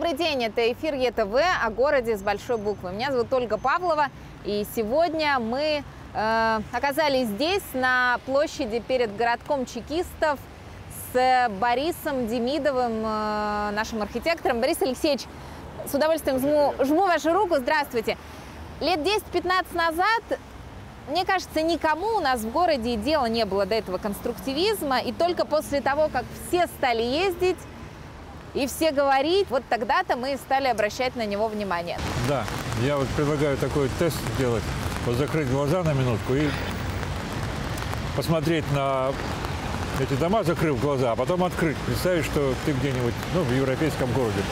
Добрый день, это эфир ЕТВ о городе с большой буквы. Меня зовут Ольга Павлова, и сегодня мы оказались здесь, на площади перед городком чекистов, с Борисом Демидовым, нашим архитектором. Борис Алексеевич, с удовольствием жму вашу руку. Здравствуйте. Лет 10-15 назад, мне кажется, никому у нас в городе и дела не было до этого конструктивизма. И только после того, как все стали ездить и все говорить, вот тогда-то мы стали обращать на него внимание. Да, я вот предлагаю такой тест сделать. Вот закрыть глаза на минутку и посмотреть на эти дома, закрыв глаза, а потом открыть. Представить, что ты где-нибудь, в европейском городе.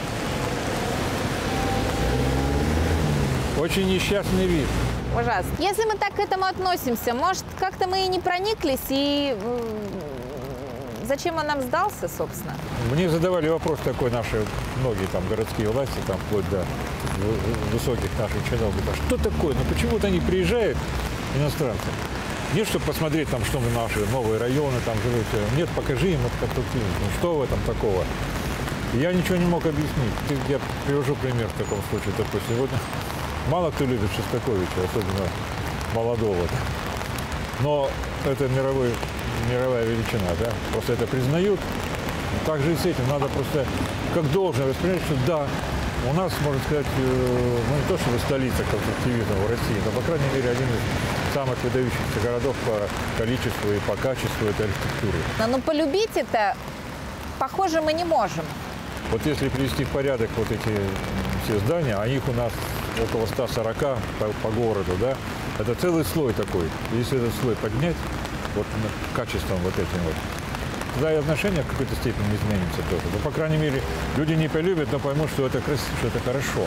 Очень несчастный вид. Ужасно. Если мы так к этому относимся, может, как-то мы и не прониклись, и зачем он нам сдался, собственно? Мне задавали вопрос такой наши многие там городские власти, там вплоть до высоких наших чинов, говорят, а что такое? Почему-то они приезжают, иностранцы. Нет, чтобы посмотреть, там, что наши новые районы там живут. Нет, покажи им это конструктивизм. Что в этом такого? И я ничего не мог объяснить. Я привожу пример в таком случае. Такой сегодня мало кто любит Шостаковича, особенно молодого. Но это мировая величина, да? Просто это признают. Так же и с этим. Надо просто как должно воспринять, что да, у нас, можно сказать, не то чтобы столица конструктивизма в России, но, по крайней мере, один из самых выдающихся городов по количеству и по качеству этой архитектуры. Но полюбить это, похоже, мы не можем. Вот если привести в порядок вот эти все здания, а их у нас около 140 по городу, да, это целый слой такой. Если этот слой поднять, вот качеством вот этим вот, тогда и отношение в какой-то степени изменится тоже. Ну, по крайней мере, люди не полюбят, но поймут, что это красиво, что это хорошо.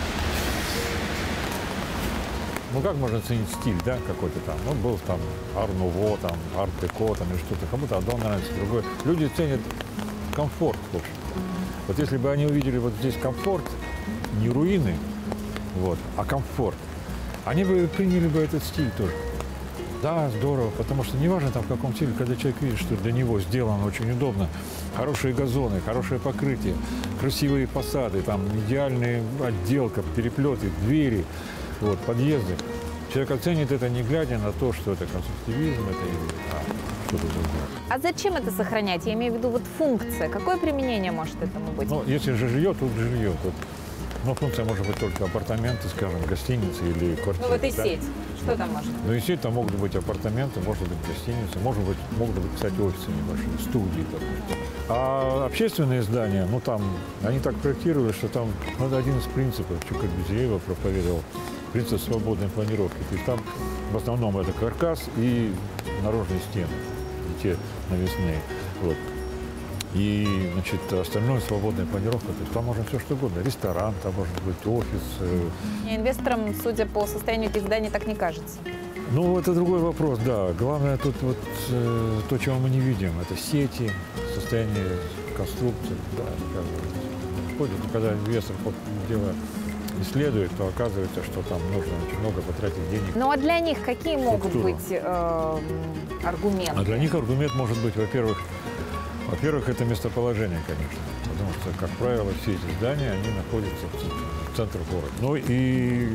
Ну, как можно оценить стиль, да, какой-то там? Ну, был там ар-нуво, там, арт-деко, там, или что-то. Кому-то одно нравится, другое. Люди ценят комфорт, в общем. Вот если бы они увидели вот здесь комфорт, не руины, вот, а комфорт, они бы приняли бы этот стиль тоже. Да, здорово, потому что неважно там в каком стиле, когда человек видит, что для него сделано очень удобно, хорошие газоны, хорошее покрытие, красивые фасады, там идеальная отделка, переплеты, двери, вот, подъезды. Человек оценит это, не глядя на то, что это конструктивизм, это что-то другое. А зачем это сохранять? Я имею в виду вот функция. Какое применение может этому быть? Ну, если же жилье, тут жилье. Тут, функция может быть только апартаменты, скажем, гостиницы или квартиры. Ну, вот и да? сеть. Что там может быть? Ну, и сеть, там могут быть апартаменты, может быть, гостиницы, могут быть, кстати, офисы небольшие, студии, допустим. А общественные здания, там, они так проектировали, что там надо один из принципов, что Корбюзье проповедовал, принцип свободной планировки. То есть там в основном это каркас и наружные стены, и те навесные. Вот. И, остальное свободная планировка. То есть там можно все что угодно. Ресторан, там может быть офис. Инвесторам, судя по состоянию этих зданий, так не кажется. Ну, это другой вопрос, да. Главное тут вот то, чего мы не видим. Это сети, состояние конструкции. Да, когда инвестор дело исследует, то оказывается, что там нужно очень много потратить денег. Ну, а для них какие могут быть аргументы? А для них аргумент может быть, во-первых, это местоположение, конечно, потому что, как правило, все эти здания, они находятся в центре города. Ну и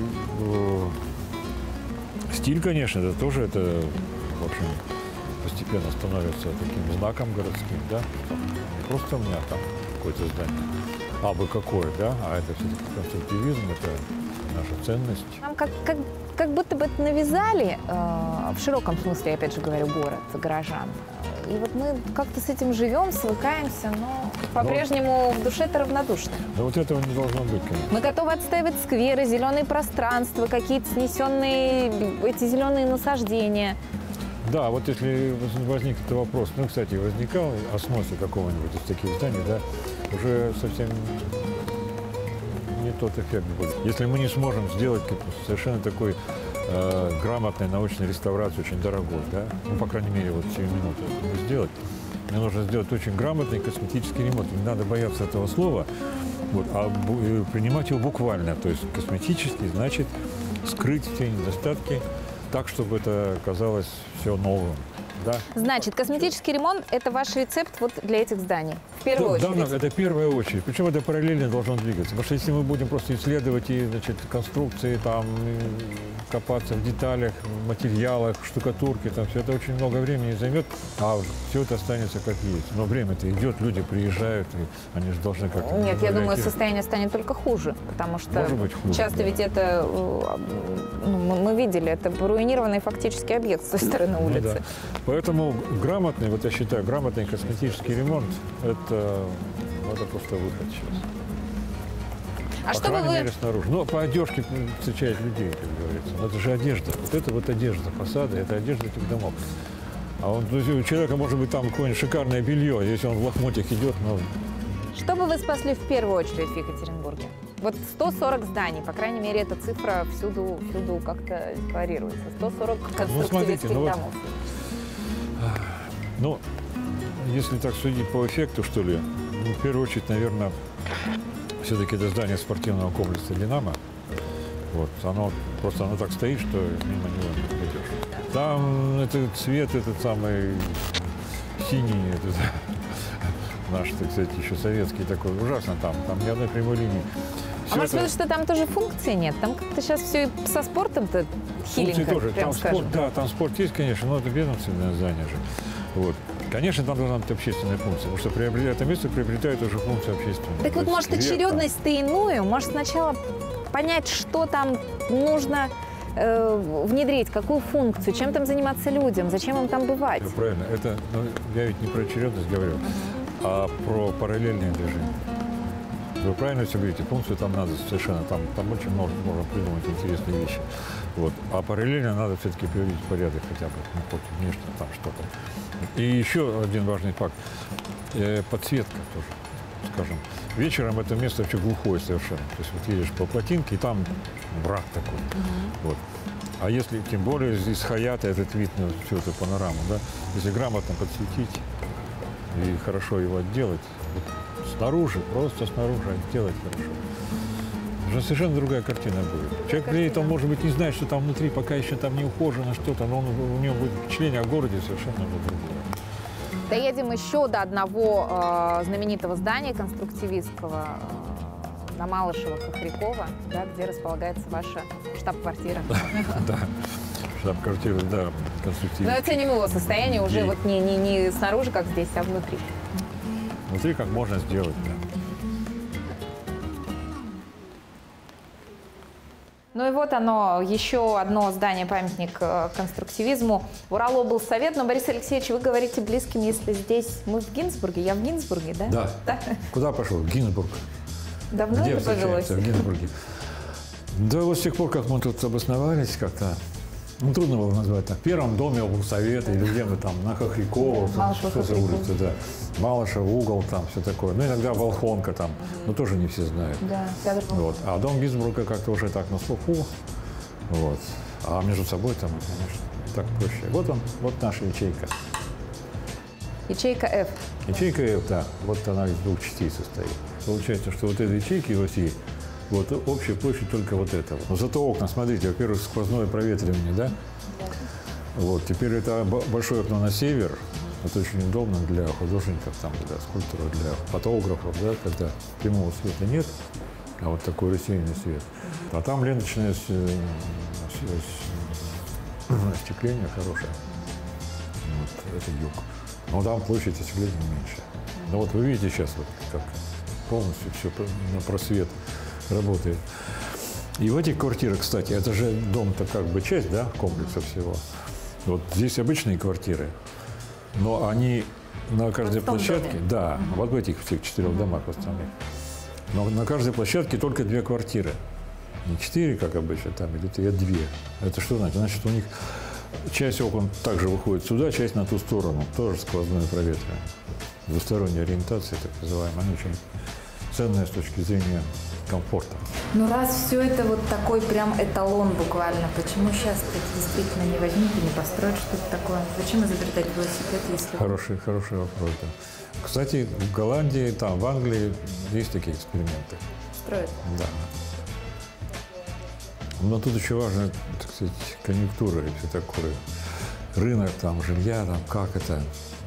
стиль, конечно, это тоже, в общем, постепенно становится таким знаком городским, да. Не просто у меня там какое-то здание, а бы какое, да, а это все-таки конструктивизм, это наша ценность. Нам как будто бы это навязали, в широком смысле, опять же говорю, город, горожан. И вот мы как-то с этим живем, свыкаемся, но по-прежнему в душе это равнодушно. Да вот этого не должно быть, конечно. Мы готовы отстаивать скверы, зеленые пространства, какие-то снесенные эти зеленые насаждения. Да, вот если возник этот вопрос, кстати, возникал о сносе какого-нибудь из таких зданий, да, уже совсем не тот эффект будет. Если мы не сможем сделать совершенно такой грамотной научной реставрации, очень дорогой, да, по крайней мере, вот 7 минут сделать, мне нужно сделать очень грамотный косметический ремонт. Не надо бояться этого слова, а принимать его буквально. То есть косметический значит скрыть все недостатки так, чтобы это казалось все новым. Да. Значит, косметический ремонт – это ваш рецепт вот для этих зданий, в первую очередь. Да, это первая очередь. Причем это параллельно должно двигаться. Потому что если мы будем просто исследовать и, значит, конструкции, там, копаться в деталях, материалах, штукатурке, там, все это очень много времени займет, а все это останется как есть. Но время-то идет, люди приезжают, и они же должны как-то... Нет, я думаю, состояние станет только хуже, потому что может быть, хуже, часто да. Ведь это, мы видели, это руинированный фактически объект с той стороны улицы. Ну, да. Поэтому грамотный, вот я считаю, грамотный косметический ремонт – это просто выход сейчас. А по что бы крайней вы... мере, снаружи. Но по одежке встречают людей, как говорится. Но это же одежда. Вот это вот одежда фасада, это одежда этих домов. А он, у человека может быть там какое-нибудь шикарное белье, если он в лохмотьях идет, но... Что бы вы спасли в первую очередь в Екатеринбурге? Вот 140 зданий, по крайней мере, эта цифра всюду как-то декларируется. 140 конструктивистских домов. Ну, если так судить по эффекту, что ли, в первую очередь, наверное, все-таки это здание спортивного комплекса «Динамо». Вот, оно так стоит, что мимо него не пройдешь. Там этот цвет, этот самый синий, этот, наш, так сказать, еще советский такой, ужасно там ни одной прямой линии. А может быть, что там тоже функции нет? Там как-то сейчас все и со спортом-то хиленько, тоже. прям Там скажем. спорт, да, там спорт есть, конечно, но это ведомственное здание же. Вот. Конечно, там должна быть общественная функция, потому что это место приобретает уже функцию общественную. Так вот, может, очередность-то иную? Может, сначала понять, что там нужно внедрить, какую функцию, чем там заниматься людям, зачем им там бывать? Правильно. Это, я ведь не про очередность говорю, а про параллельное движение. Вы правильно все говорите, функцию там надо совершенно, там очень можно придумать интересные вещи. Вот. А параллельно надо все-таки приводить в порядок хотя бы, хоть внешне там что-то. И еще один важный факт. Подсветка тоже, скажем. Вечером это место вообще глухое совершенно. То есть вот едешь по плотинке, и там мрак такой. Вот. А если, тем более, из Хаята этот вид на всю эту панораму, да, если грамотно подсветить и хорошо его отделать, вот снаружи, просто снаружи отделать хорошо, уже совершенно другая картина будет. Человек приедет, он, может быть, не знает, что там внутри, пока еще там не ухожено что-то, но у него будет впечатление о городе совершенно другое. Доедем еще до одного знаменитого здания конструктивистского на Малышева-Хохрякова, да, где располагается ваша штаб-квартира. Да, штаб-квартира, да, конструктивистская. Но оценим его состояние уже вот не снаружи, как здесь, а внутри. Внутри как можно сделать, да. Ну и вот оно, еще одно здание-памятник конструктивизму. Уралоблсовет. Но, Борис Алексеевич, вы говорите близким, если здесь мы в Гинзбурге. Я в Гинзбурге, да? Да. Куда пошел? В Гинзбург. Давно Где это повелось? В Гинзбурге. Да вот с тех пор, как мы тут обосновались как-то, ну, трудно было назвать так. В первом доме облсовета или где мы там, на Хохрякова, что за улица, да. Малышев, угол, там все такое. Ну, иногда Волхонка там, но тоже не все знают. Да, вот. А дом Гинзбурга как-то уже так на слуху. Вот. А между собой там, конечно, так проще. Вот он, вот наша ячейка. Ячейка F. Ячейка F, да. Вот она из двух частей состоит. Получается, что вот этой ячейки в оси, вот общая площадь только вот этого. Но зато окна, смотрите, во-первых, сквозное проветривание, да? Вот, теперь это большое окно на север. Это очень удобно для художников, там, для скульпторов, для фотографов, да, когда прямого света нет, а вот такой рассеянный свет. А там ленточное остекление хорошее. Вот, это юг. Но там площадь остекления меньше. Но вот вы видите сейчас, вот, как полностью все на просвет работает. И в этих квартирах, кстати, это же дом-то как бы часть, да, комплекса всего. Вот здесь обычные квартиры, но они на каждой площадке, да, вот в этих всех 4 домах остальных, но на каждой площадке только 2 квартиры. Не 4, как обычно, там, или 3, а 2. Это что значит? Значит, у них часть окон также выходит сюда, часть на ту сторону. Тоже сквозное проветривание. Двусторонняя ориентация, так называемая, она очень ценная с точки зрения комфорта. Ну раз все это вот такой прям эталон буквально, почему сейчас действительно не возьмут и не построят что-то такое? Зачем изобретать велосипед, если... Хороший вопрос, да. Кстати, в Голландии, там, в Англии есть такие эксперименты. Строят? Да. Но тут еще важна, так сказать, конъюнктура и все такое. рынок там, жилья, там, как это,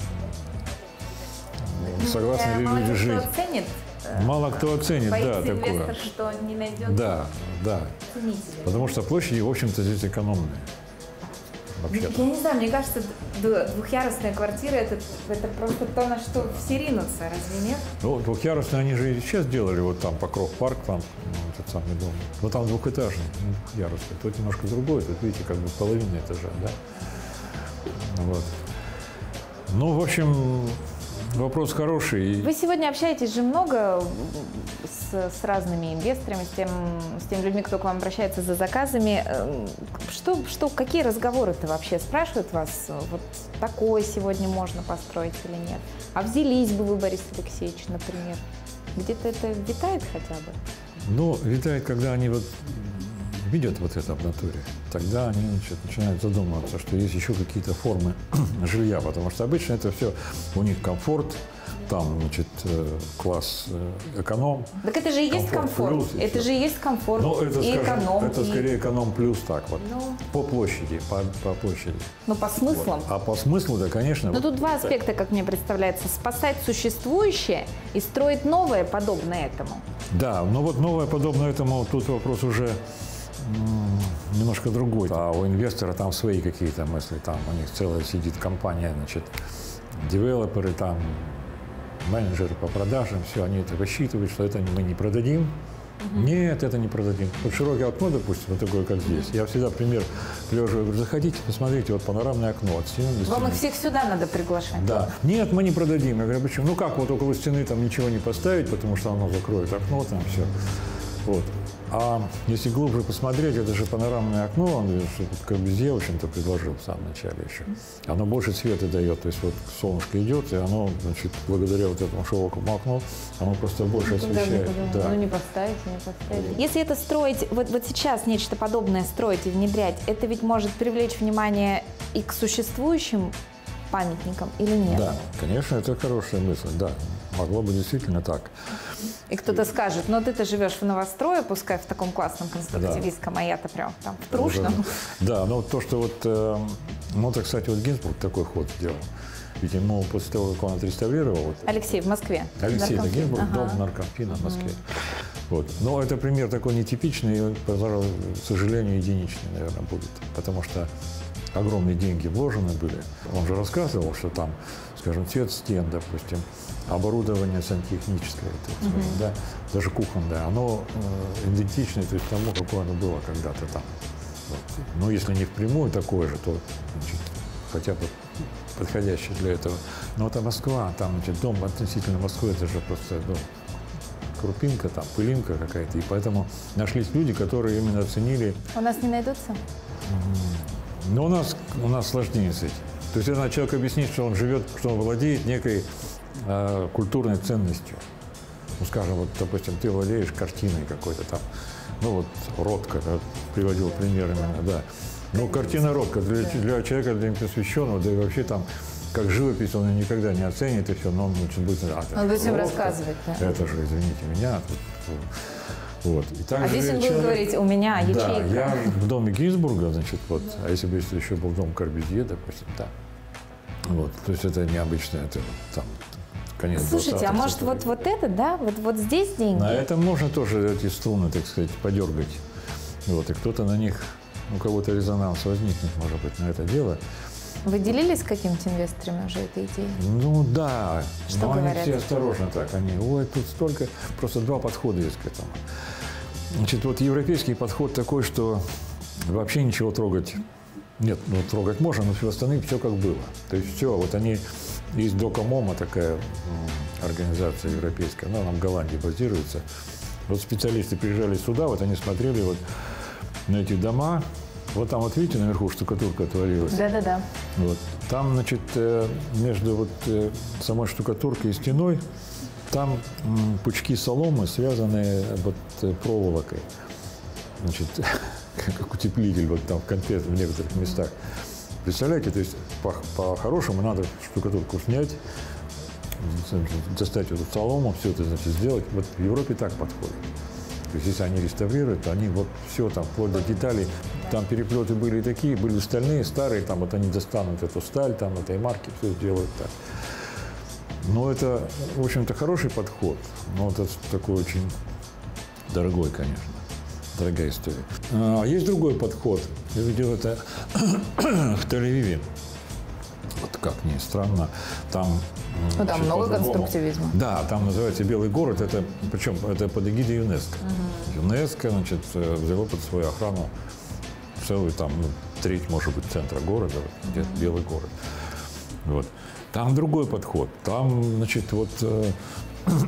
согласны ли люди жить. Мало кто оценит. Мало кто оценит, да, Боится такое. инвестор, что не найдет Да, да. ценителей. Потому что площади, в общем-то, здесь экономные. Вообще-то. Я не знаю, мне кажется, двухъярусная квартира это просто то, на что все ринутся, разве нет? Ну, двухъярусные они же и сейчас делали, вот там Покров парк, там этот самый дом. Но там двухэтажный, не ярусный. Тут немножко другой, тут, видите, как бы половина этажа, да? Вот. Ну, в общем, вопрос хороший. Вы сегодня общаетесь же много с разными инвесторами, с теми людьми, кто к вам обращается за заказами. Какие разговоры-то вообще? Спрашивают вас, вот такое сегодня можно построить или нет? А взялись бы вы, Борис Алексеевич, например? Где-то это витает хотя бы? Ну, витает, когда они вот видят вот это в натуре, тогда они начинают задумываться, что есть еще какие-то формы жилья, потому что обычно это все у них комфорт, там, значит, класс эконом. Так это же и есть комфорт. Плюс, и Это все. же и есть комфорт. Ну, это, и скажем, эконом. это скорее эконом плюс так вот, Ну. по площади, по площади. Ну, по смыслам. Вот. А по смыслу, да, конечно. Но вот тут два аспекта, как мне представляется. Спасать существующее и строить новое, подобное этому. Да, но вот новое подобное этому, тут вопрос уже немножко другой. А у инвестора там свои какие-то мысли, там у них целая сидит компания, значит, девелоперы, там, менеджеры по продажам, все, они это высчитывают, что это мы не продадим. Нет, это не продадим. Вот широкое окно, допустим, вот такое, как здесь. Я всегда пример привожу, говорю, заходите, посмотрите, вот панорамное окно от стены до стены. Вам их всех сюда надо приглашать. Да. Нет, мы не продадим. Я говорю, почему? Ну как, вот около стены там ничего не поставить, потому что оно закроет окно, там все. Вот. А если глубже посмотреть, это же панорамное окно, он как бы я, в общем-то, предложил в самом начале еще. Оно больше света дает, то есть вот солнышко идет, и оно, значит, благодаря вот этому широкому окну, оно просто больше освещает. Да. Ну, не поставите, не поставите. Если это строить, вот сейчас нечто подобное строить и внедрять, это ведь может привлечь внимание и к существующим памятникам или нет? Да, конечно, это хорошая мысль, да. Могло бы действительно так. И кто-то скажет, ну ты-то живешь в новострое, пускай в таком классном конструктивистском, а я-то прям там в трушном. Да, но то, что вот, ну, это, кстати, вот Гинзбург такой ход сделал. Ведь ему после того, как он отреставрировал... Вот, Алексей, в Москве. Алексей Гинзбург, Ага. дом наркомфина в Москве. Вот. Но это пример такой нетипичный, и, пожалуй, к сожалению, единичный, наверное, будет. Потому что огромные деньги вложены были. Он же рассказывал, что там, скажем, цвет стен, допустим, оборудование сантехническое, да, даже кухонное, оно идентично, то есть тому, какое оно было когда-то там. Вот. Но если не впрямую такое же, то, значит, хотя бы подходящее для этого. Но это Москва, там, значит, дом относительно Москвы, это же просто крупинка, там, пылинка какая-то. И поэтому нашлись люди, которые именно оценили. У нас не найдутся? Но у нас сложнее с этим. То есть если человек объяснит, что он живет, что он владеет некой культурной ценностью. Ну, скажем, вот, допустим, ты владеешь картиной какой-то там, ну вот Ротко, да, приводил пример именно, да. Ну, картина Ротко для человека, для посвященного, да и вообще там, как живопись, он ее никогда не оценит, и все, но он будет... Он будет всем рассказывать, да. Это же, извините меня. Вот. И А здесь он будет говорить, у меня ячейка. Да, я в доме Гинзбурга, значит, вот, а если бы еще был дом Корбюзье, допустим, да. Вот, то есть это необычно, это там... Конец. Слушайте, а может вот это, да? Вот здесь деньги? На этом можно тоже эти струны, так сказать, подергать. Вот, и кто-то на них, у кого-то резонанс возникнет, может быть, на это дело. Вы делились с какими-то инвесторами уже этой идеей? Ну да, Что но говорят? они все осторожно так. Они, ой, тут столько, просто два подхода есть к этому. Значит, вот европейский подход такой, что вообще ничего трогать. Нет, ну трогать можно, но все остальное все как было. То есть все, вот они... Есть Докомома, такая организация европейская, она в Голландии базируется. Вот специалисты приезжали сюда, вот они смотрели вот на эти дома. Вот там, вот видите, наверху штукатурка отвалилась. Да-да-да. Вот. Там, значит, между вот самой штукатуркой и стеной, там пучки соломы, связанные вот проволокой. Значит, как утеплитель вот там в некоторых местах. Представляете, то есть по-хорошему надо штукатурку снять, достать эту солому, все это, значит, сделать. Вот в Европе так подходит. То есть если они реставрируют, то они вот все там, вплоть до деталей, там переплеты были такие, были стальные, старые, там вот они достанут эту сталь, там этой марки, все сделают так. Но это, в общем-то, хороший подход, но это такой очень дорогой, конечно, дорогая история. А есть другой подход. Я видел это в Тель-Авиве. Вот как ни странно, там... Ну, там много конструктивизма. Да, там называется «Белый город», это, причем это под эгидой ЮНЕСКО. ЮНЕСКо, значит, взяло под свою охрану целую там, треть, может быть, центра города, где «Белый город». Вот. Там другой подход. Там, значит, вот это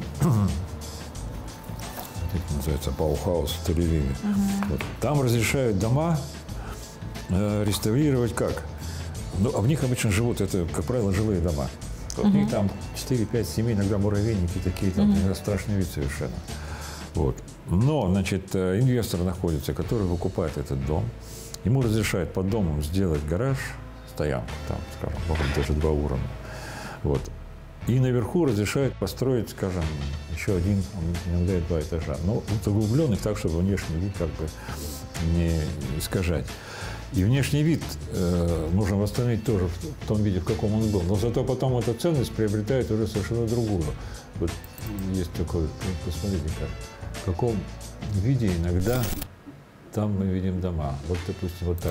называется Баухаус в Тель-Авиве. Вот. Там разрешают дома реставрировать как? Ну, а в них обычно живут, это, как правило, жилые дома. В них там 4, 5 семей, иногда муравейники такие, там страшный вид совершенно. Вот. Но, значит, инвестор находится, который выкупает этот дом. Ему разрешают под домом сделать гараж, стоянку, там, скажем, может быть, даже 2 уровня. Вот. И наверху разрешают построить, скажем, еще один, иногда и 2 этажа. Но заглубленных так, чтобы внешний вид как бы не искажать. И внешний вид нужно восстановить тоже в том виде, в каком он был. Но зато потом эта ценность приобретает уже совершенно другую. Вот есть такое, посмотрите, в каком виде иногда там мы видим дома. Вот, допустим, вот так.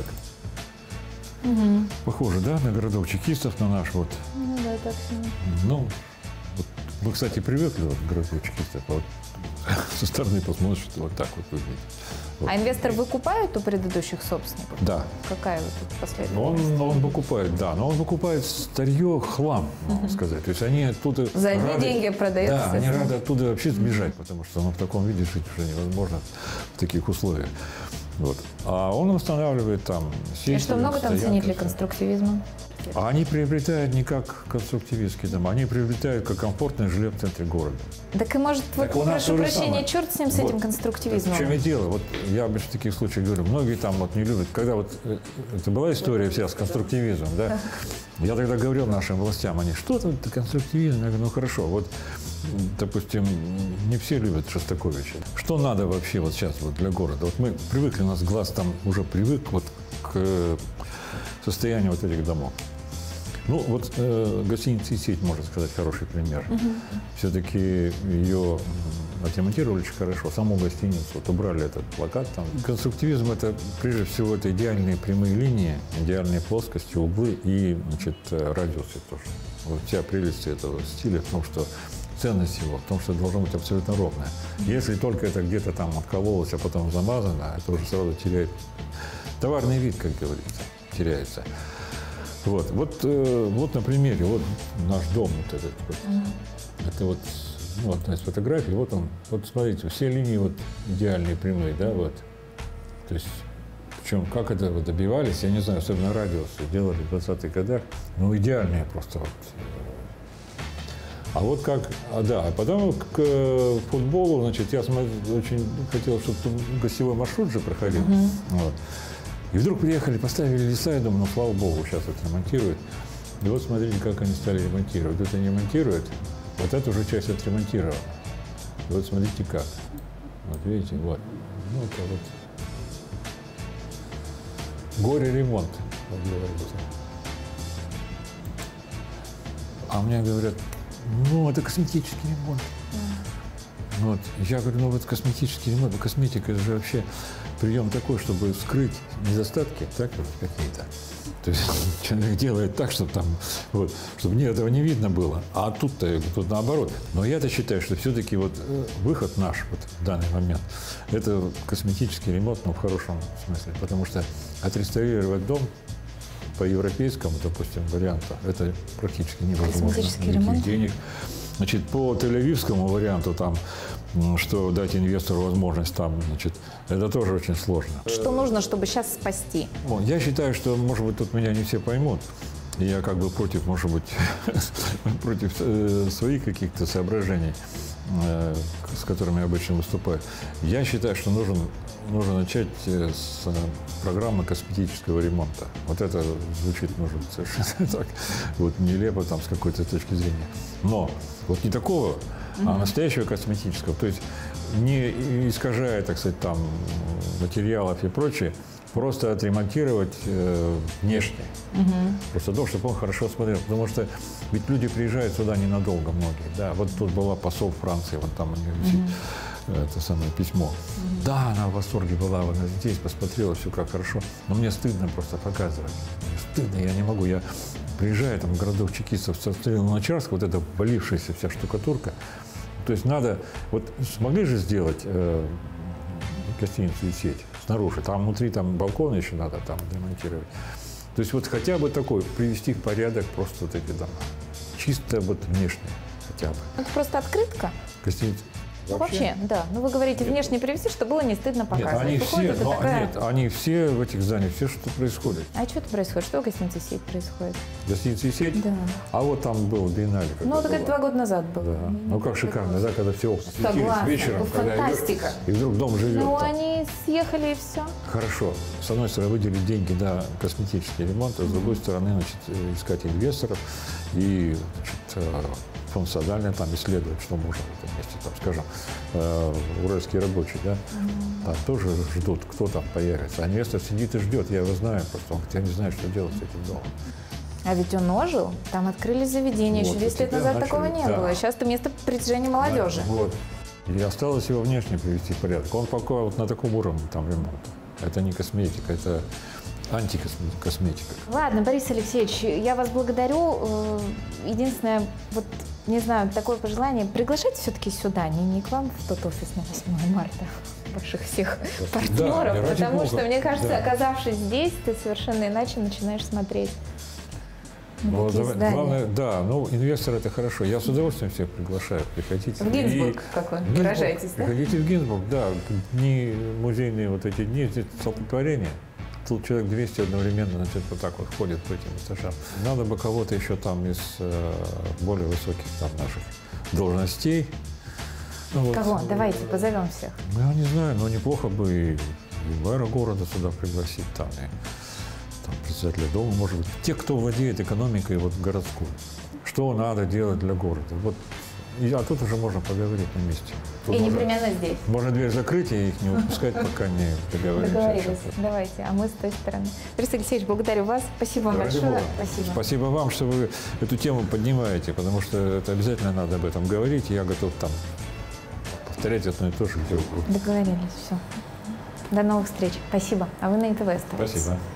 Похоже, да, на городок чекистов, на наш вот. Ну да, так себе. Ну, вот, мы, кстати, привыкли вот, к городку чекистов, а вот со стороны посмотришь, что вот так вот выглядит. Вот. А инвестор выкупает у предыдущих собственников? Да. Какая вот тут последняя? Он выкупает, да, но он выкупает старье, хлам, можно сказать. То есть они оттуда... За одни деньги продают. Да, они рады оттуда вообще сбежать, потому что в таком виде жить уже невозможно в таких условиях. Вот. А он устанавливает там сети. И что, много там ценителей конструктивизма? А они приобретают не как конструктивистские дома, они приобретают как комфортное жилье в центре города. Так и может, вот, прошу прощения, черт с ним, с этим конструктивизмом. В чем и дело? Вот я обычно в таких случаях говорю, многие там вот не любят. Когда вот это была история вся с конструктивизмом, да? Я тогда говорил нашим властям, они, что там это конструктивизм? Я говорю, ну хорошо, вот, допустим, не все любят Шостаковича. Что надо вообще вот сейчас вот для города? Вот мы привыкли, у нас глаз там уже привык вот к состоянию вот этих домов. Ну, вот гостиница «Сеть», можно сказать, хороший пример. Все-таки ее отремонтировали очень хорошо. Саму гостиницу, вот убрали этот плакат там. Конструктивизм – это, прежде всего, это идеальные прямые линии, идеальные плоскости, углы и, значит, радиусы тоже. Вот вся прелесть этого стиля в том, что ценность его в том, что должно быть абсолютно ровное. Если только это где-то там откололось, а потом замазано, это уже сразу теряет товарный вид, как говорится, теряется. Вот, вот на примере, вот наш дом вот этот. Вот. Это вот, ну, одна из фотографий, вот он, вот смотрите, все линии вот идеальные, прямые, да, вот. То есть, причем как это вот добивались, я не знаю, особенно радиусы делали в 20-х годах, ну, идеальные просто вот. А вот как, а потом к футболу, значит, я очень хотел, чтобы тут гостевой маршрут же проходил. Вот. И вдруг приехали, поставили леса, я думаю, ну, слава богу, сейчас это ремонтируют. И вот смотрите, как они стали ремонтировать. Вот они ремонтируют, вот эту уже часть отремонтирована. И вот смотрите как. Вот видите, вот. Ну, это вот горе-ремонт, как говорится. А мне говорят, ну, это косметический ремонт. Вот. Я говорю, ну, вот косметический ремонт, косметика, это же вообще прием такой, чтобы скрыть недостатки, так вот, какие-то. То есть человек делает так, чтобы там, вот, чтобы этого не видно было. А тут-то, тут наоборот. Но я-то считаю, что все-таки вот выход наш вот в данный момент, это косметический ремонт, но в хорошем смысле. Потому что отреставрировать дом по европейскому, допустим, варианту, это практически невозможно. Косметический ремонт? Денег. Значит, по тель-авивскому варианту, там, что дать инвестору возможность, там, значит, это тоже очень сложно. Что нужно, чтобы сейчас спасти? Я считаю, что, может быть, тут меня не все поймут. И я как бы против, может быть, против своих каких-то соображений, с которыми я обычно выступаю. Я считаю, что нужно начать с программы косметического ремонта. Вот это звучит, может быть, совершенно так, вот нелепо там с какой-то точки зрения. Но вот не такого а настоящего косметического. То есть не искажая, так сказать, там материалов и прочее, просто отремонтировать внешне. Просто то, чтобы он хорошо смотрел. Потому что ведь люди приезжают сюда ненадолго, многие. Да, вот тут была посол Франции, вот там у нее висит это самое письмо. Да, она в восторге была, она здесь посмотрела, все как хорошо. Но мне стыдно просто показывать. Мне стыдно, я не могу. Я приезжаю там в городок чекистов, смотрел на Чарск, вот эта валившаяся вся штукатурка. То есть надо, вот смогли же сделать гостиницу и сеть снаружи, там внутри там балконы еще надо там демонтировать. То есть вот хотя бы такой, привести в порядок просто вот эти дома. Чисто вот внешне хотя бы. Это просто открытка? Гостиница. Вообще, да. Ну, вы говорите, внешне привести, чтобы было не стыдно показывать. Нет, они Выходит, все, такая... нет, они все в этих зданиях, все, что происходит. А что происходит? Что в гостинице «Сеть» происходит? Гостиница и сеть? Да. А вот там был биеннале. Ну, так это 2 года назад было. Да. Ну, как шикарно, да, когда все окна светились Согласна, вечером, ну, когда фантастика. и вдруг дом живет. Ну, там. они съехали и все. Хорошо. С одной стороны, выделить деньги на косметический ремонт, а с другой стороны, значит, искать инвесторов и, значит, функционально там исследовать, что можно в этом месте, там, скажем, уральские рабочие, да, там тоже ждут, кто там появится. А инвестор сидит и ждет, я его знаю, просто он я не знаю, что делать с этим домом. А ведь он ожил, там открыли заведение, Вот, еще 10 лет теперь назад начали, такого не да. было. Сейчас это место притяжения молодежи. Вот. И осталось его внешне привести в порядок. Он пока вот на таком уровне там ремонт. Это не косметика, это антикосметика. Ладно, Борис Алексеевич, я вас благодарю. Единственное, вот, не знаю, такое пожелание, приглашайте все-таки сюда, не к вам в тот офис на 8 марта, ваших всех партнеров, ради потому бога. что, мне кажется, Да. оказавшись здесь, ты совершенно иначе начинаешь смотреть на Вот, такие здания. главное, да, ну, инвестор это хорошо. Я с удовольствием всех приглашаю, приходите. В Гинзбург, И- как вы Гинзбург, выражаетесь, да? Приходите в Гинзбург, да, дни музейные вот эти дни, здесь столпотворение. Тут человек 200 одновременно, значит, вот так вот ходит по этим этажам. Надо бы кого-то еще там из более высоких там наших должностей. Ну, вот. Кого? Давайте, позовем всех. Ну, я не знаю, но неплохо бы и мэра города сюда пригласить, там, и там, председателя дома, может быть. Те, кто владеет экономикой вот городской. Что надо делать для города. Вот. А тут уже можно поговорить на месте. Тут И можно- непременно здесь. Можно дверь закрыть и их не выпускать, пока не договоримся. Договорились. Давайте, а мы с той стороны. Борис Алексеевич, благодарю вас. Спасибо вам Ради большое. бога. Спасибо. Спасибо вам, что вы эту тему поднимаете, потому что это обязательно надо об этом говорить. Я готов там повторять одно и то же, где угодно. Договорились, все. До новых встреч. Спасибо. А вы на НТВ оставайтесь. Спасибо.